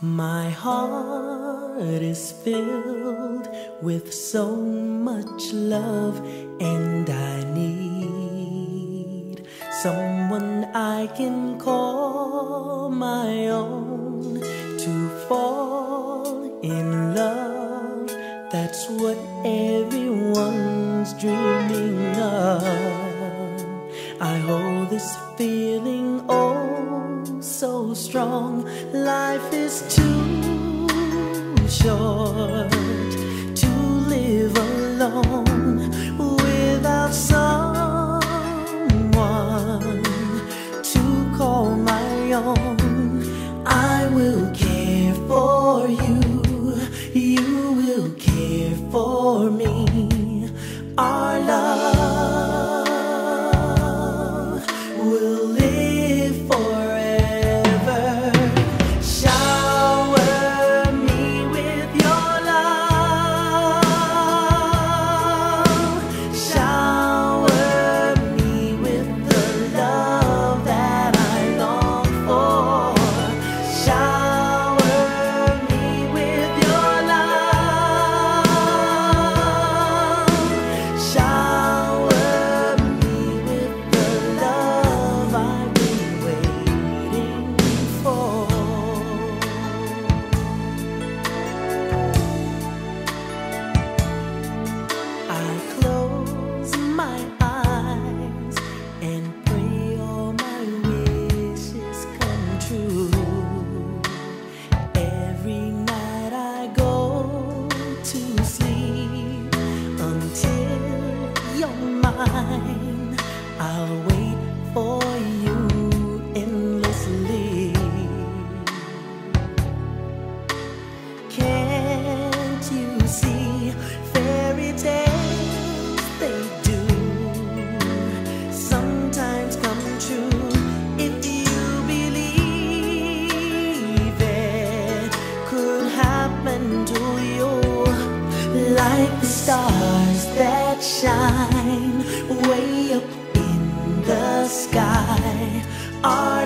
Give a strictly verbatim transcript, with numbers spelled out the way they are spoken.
My heart is filled with so much love, and I need someone I can call my own to fall in love. That's what everyone's dreaming of. I hold this feeling oh so strong. Life is too short to live alone without someone to call my own. I will care for you, you will care for me. Our love will live forever. Shower me with your love. Shower me with the love that I long for. Shower me with your love. Shower me with the love I've been waiting for. I close my eyes and pray all my wishes come true. Every night I go to sleep until you're mine. I'll wait for you endlessly. Can't you see fairy tales, they do sometimes come true if you believe it could happen to you. Like the stars that shine way up in the sky, our